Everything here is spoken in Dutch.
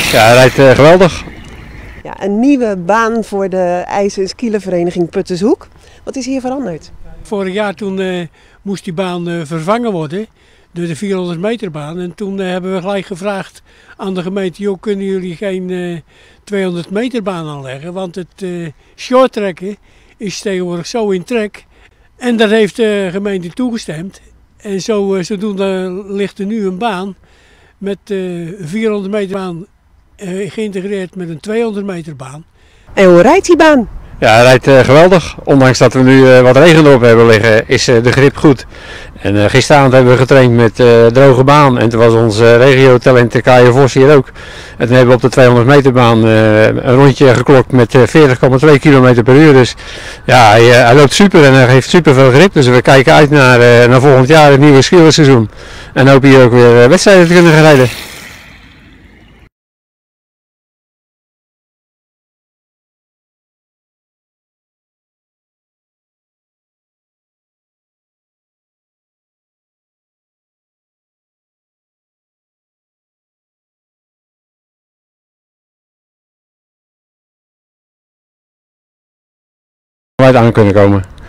Ja, hij rijdt geweldig. Ja, een nieuwe baan voor de ijs- en skielervereniging Puttershoek. Wat is hier veranderd? Vorig jaar toen moest die baan vervangen worden door de 400 meter baan. En toen hebben we gelijk gevraagd aan de gemeente, joh, kunnen jullie geen 200 meter baan aanleggen? Want het shorttrekken is tegenwoordig zo in trek. En daar heeft de gemeente toegestemd. En zodoende ligt er nu een baan met 400 meter baan geïntegreerd met een 200 meter baan. En hoe rijdt die baan? Ja, hij rijdt geweldig. Ondanks dat we nu wat regen erop hebben liggen, is de grip goed. En gisteravond hebben we getraind met droge baan. En toen was onze regio-talent Kaya Vos hier ook. En toen hebben we op de 200 meter baan een rondje geklokt met 40,2 km per uur. Dus ja, hij loopt super en hij heeft super veel grip. Dus we kijken uit naar volgend jaar het nieuwe skierseizoen. En hopen hier ook weer wedstrijden te kunnen gaan rijden. Waar we aan kunnen komen.